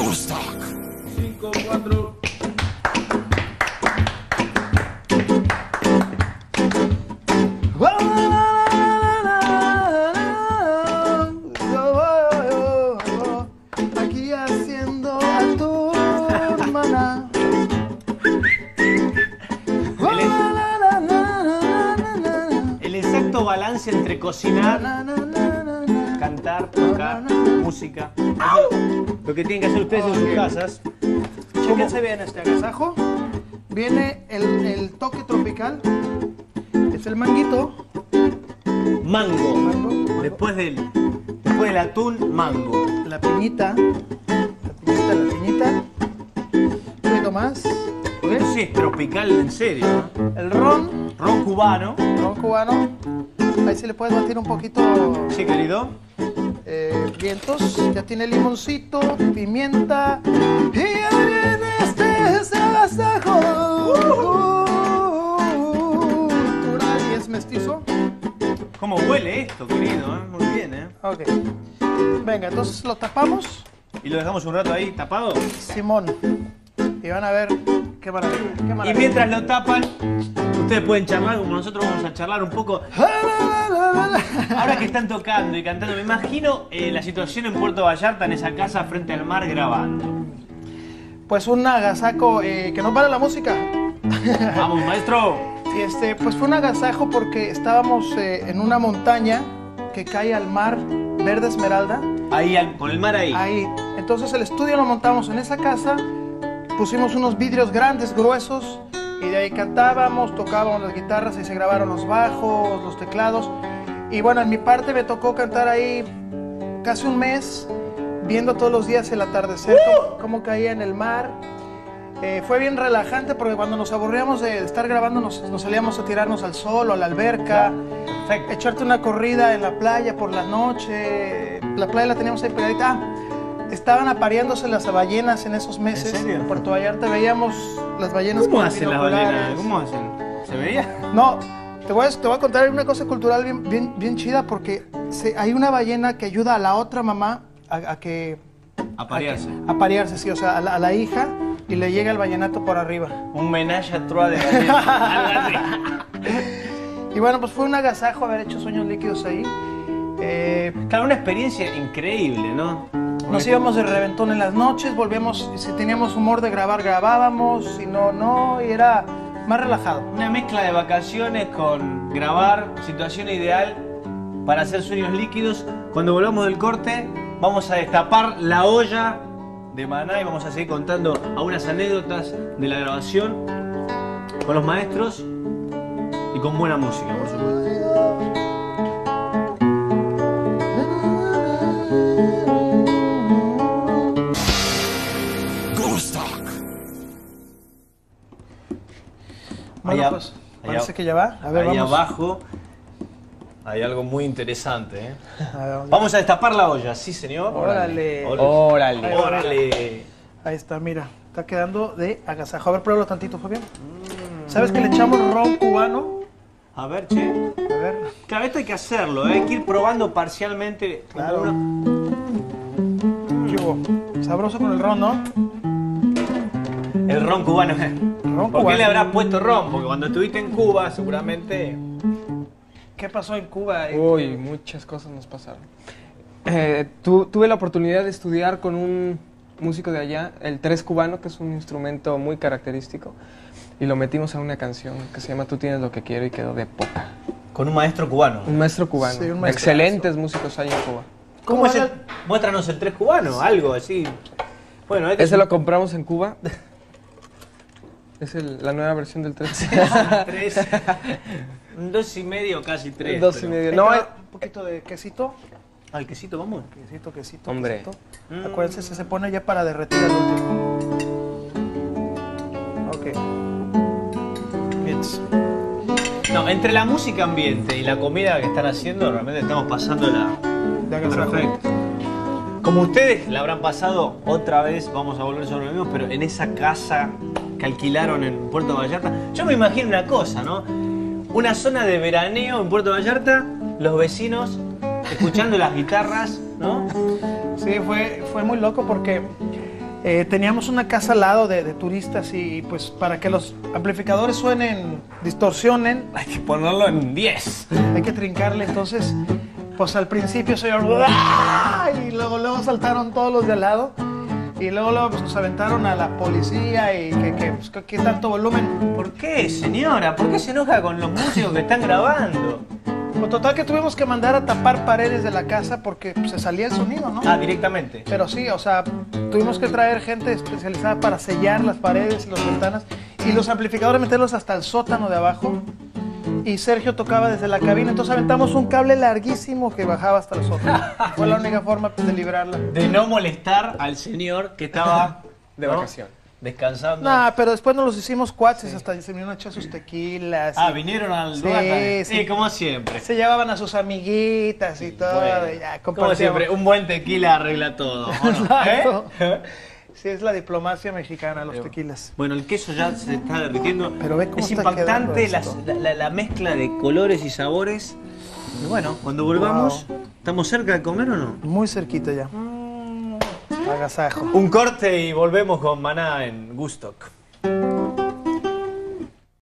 5, 4. Aquí haciendo a tu hermana. El exacto balance entre cocinar, cantar, tocar, música. Lo que tienen que hacer ustedes en sus casas. Chéquense bien este agasajo. Viene el toque tropical. Es el manguito. Mango. Después del atún, mango. La piñita. La piñita. Un poquito más. Esto sí es tropical en serio, ¿no? El ron. Ron cubano. Ron cubano. Ahí se le puede batir un poquito. Sí, querido. Vientos. Ya tiene limoncito, pimienta. Y ya viene este agasajo. Cultural y es mestizo. ¿Cómo huele esto, querido? Muy bien, ¿eh? Ok. Venga, entonces lo tapamos. ¿Y lo dejamos un rato ahí tapado? Simón. Y van a ver qué maravilla. Qué Y maravilla. mientras lo tapan, ustedes pueden charlar como nosotros vamos a charlar un poco. Ahora que están tocando y cantando, me imagino la situación en Puerto Vallarta, en esa casa frente al mar grabando. Pues un agasajo que no para la música. Vamos, maestro. Y pues fue un agasajo porque estábamos en una montaña que cae al mar verde esmeralda. Ahí, con el mar ahí. Ahí. Entonces el estudio lo montamos en esa casa, pusimos unos vidrios grandes, gruesos, y de ahí cantábamos, tocábamos las guitarras y se grabaron los bajos, los teclados. Y bueno, en mi parte me tocó cantar ahí casi un mes, viendo todos los días el atardecer, cómo caía en el mar. Fue bien relajante porque cuando nos aburríamos de estar grabando nos salíamos a tirarnos al sol o a la alberca, Perfecto. echarte una corrida en la playa por la noche. La playa la teníamos ahí pegadita. Estaban apareándose las ballenas en esos meses. ¿En serio? En Puerto Vallarta veíamos las ballenas. ¿Cómo con hacen las binoculares. ballenas? ¿Cómo hacen? ¿Se veía? No, te voy a contar una cosa cultural bien chida porque hay una ballena que ayuda a la otra mamá a Aparearse. a parearse, sí, o sea, a la hija, y le llega el vallenato por arriba. Un menage à trois de ballenas. Algo así. Y bueno, pues fue un agasajo haber hecho Sueños Líquidos ahí. Claro, una experiencia increíble, ¿no? Nos íbamos de reventón en las noches, volvíamos, si teníamos humor de grabar, grabábamos, si no, no, y era más relajado. Una mezcla de vacaciones con grabar, situación ideal para hacer Sueños Líquidos. Cuando volvamos del corte, vamos a destapar la olla de Maná y vamos a seguir contando algunas anécdotas de la grabación con los maestros y con buena música, por supuesto. Bueno, Allá- pues allá- parece que ya va. A ver, Ahí vamos. abajo hay algo muy interesante, ¿eh? A ver, Vamos a destapar la olla, sí señor. Órale. Órale. Órale. Ahí está, mira. Está quedando de agasajo. A ver, pruébalo tantito, Fabián. ¿Sabes que le echamos ron cubano? A ver, che. A ver. Claro, esto hay que hacerlo, ¿eh? Hay que ir probando parcialmente. Claro. Una- ¿Qué hubo? Sabroso con el ron, ¿no? El ron cubano. Ron ¿Por qué cubano. le habrás puesto ron? Porque cuando estuviste en Cuba, seguramente... ¿Qué pasó en Cuba? Uy, muchas cosas nos pasaron. Tuve la oportunidad de estudiar con un músico de allá, el tres cubano, que es un instrumento muy característico, y lo metimos a una canción que se llama Tú tienes lo que quiero y quedó de poca. Con un maestro cubano. Un maestro cubano. Sí, un maestrazo. Excelentes músicos hay en Cuba. ¿Cómo es era el...? Muéstranos el tres cubano, algo así. Bueno, este Ese lo compramos en Cuba. Es la nueva versión del 3. tres... 2,5, casi 3. 2,5. No, No, un poquito de quesito. Al quesito, vamos. Quesito. Hombre. Quesito. Acuérdense, se pone ya para derretir al último. Ok. Bien. No, entre la música ambiente y la comida que están haciendo, realmente estamos pasándola De agasajo. perfecto. Como ustedes la habrán pasado otra vez, vamos a volver sobre lo mismo, pero en esa casa que alquilaron en Puerto Vallarta, yo me imagino una cosa, ¿no? Una zona de veraneo en Puerto Vallarta, los vecinos escuchando las guitarras, ¿no? Sí, fue muy loco porque Teníamos una casa al lado de turistas y pues para que los amplificadores suenen, distorsionen, Hay que ponerlo en 10. hay que trincarle. Entonces, pues al principio se oyó y luego saltaron todos los de al lado y luego pues, nos aventaron a la policía y pues, ¿qué tanto volumen? ¿Por qué, señora? ¿Por qué se enoja con los músicos que están grabando? Pues total que tuvimos que mandar a tapar paredes de la casa porque pues, se salía el sonido, ¿no? Ah, directamente. Pero sí, o sea, tuvimos que traer gente especializada para sellar las paredes y las ventanas y los amplificadores meterlos hasta el sótano de abajo. Y Sergio tocaba desde la cabina, entonces aventamos un cable larguísimo que bajaba hasta el sótano. Fue la única forma de librarla. De no molestar al señor que estaba De ¿no? vacación. Descansando. No, pero después nos los hicimos cuates, hasta se vinieron a echar sus tequilas. Ah, y vinieron al Sí, lugar. sí. Como siempre. se llevaban a sus amiguitas y todo. Bueno, y ya, como compartíamos. siempre, un buen tequila arregla todo. ¿O no? Exacto. ¿Eh? Sí, es la diplomacia mexicana, los tequilas. Bueno, el queso ya se está derritiendo. Pero ve cómo es está impactante quedando esto. la mezcla de colores y sabores. Y bueno, cuando volvamos, ¿estamos cerca de comer o no? Muy cerquita ya. Agasajo. Un corte y volvemos con Maná en Gustock.